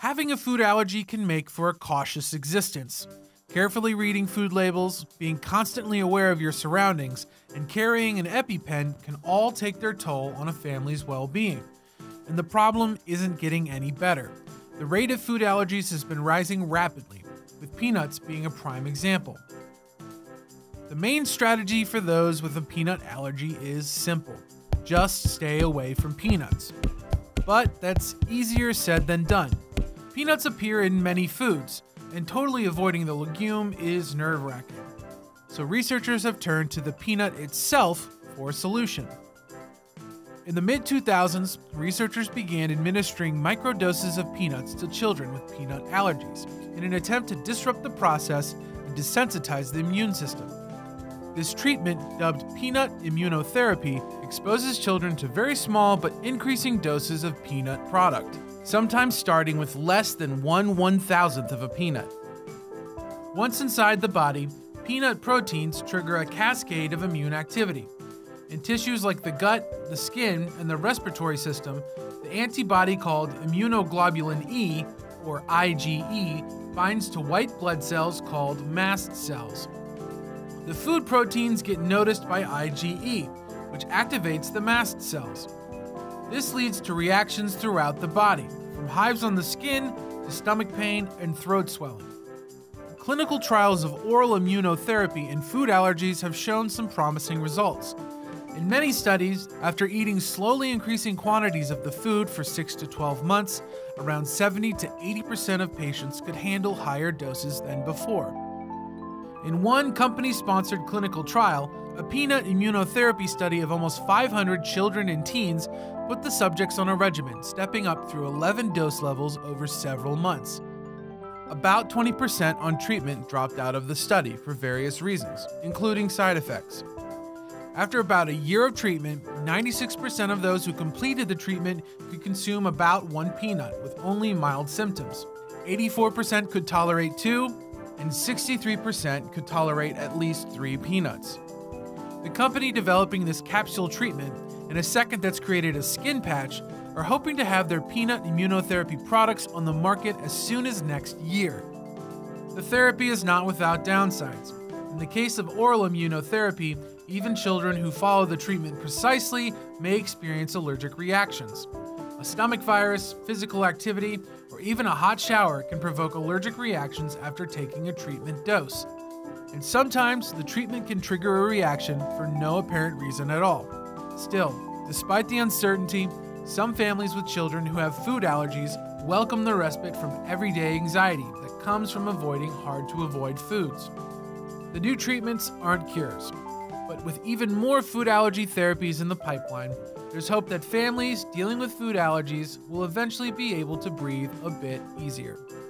Having a food allergy can make for a cautious existence. Carefully reading food labels, being constantly aware of your surroundings, and carrying an EpiPen can all take their toll on a family's well-being. And the problem isn't getting any better. The rate of food allergies has been rising rapidly, with peanuts being a prime example. The main strategy for those with a peanut allergy is simple. Just stay away from peanuts. But that's easier said than done. Peanuts appear in many foods, and totally avoiding the legume is nerve-wracking. So researchers have turned to the peanut itself for a solution. In the mid-2000s, researchers began administering microdoses of peanuts to children with peanut allergies in an attempt to disrupt the process and desensitize the immune system. This treatment, dubbed peanut immunotherapy, exposes children to very small but increasing doses of peanut product, sometimes starting with less than 1/1000th of a peanut. Once inside the body, peanut proteins trigger a cascade of immune activity. In tissues like the gut, the skin, and the respiratory system, the antibody called immunoglobulin E, or IgE, binds to white blood cells called mast cells. The food proteins get noticed by IgE, which activates the mast cells. This leads to reactions throughout the body, from hives on the skin to stomach pain and throat swelling. Clinical trials of oral immunotherapy in food allergies have shown some promising results. In many studies, after eating slowly increasing quantities of the food for 6 to 12 months, around 70 to 80% of patients could handle higher doses than before. In one company-sponsored clinical trial, a peanut immunotherapy study of almost 500 children and teens put the subjects on a regimen, stepping up through 11 dose levels over several months. About 20% on treatment dropped out of the study for various reasons, including side effects. After about a year of treatment, 96% of those who completed the treatment could consume about one peanut with only mild symptoms. 84% could tolerate 2, and 63% could tolerate at least 3 peanuts. The company developing this capsule treatment and a second that's created a skin patch are hoping to have their peanut immunotherapy products on the market as soon as next year. The therapy is not without downsides. In the case of oral immunotherapy, even children who follow the treatment precisely may experience allergic reactions. A stomach virus, physical activity, or even a hot shower can provoke allergic reactions after taking a treatment dose. And sometimes the treatment can trigger a reaction for no apparent reason at all. Still, despite the uncertainty, some families with children who have food allergies welcome the respite from everyday anxiety that comes from avoiding hard-to-avoid foods. The new treatments aren't cures, but with even more food allergy therapies in the pipeline, there's hope that families dealing with food allergies will eventually be able to breathe a bit easier.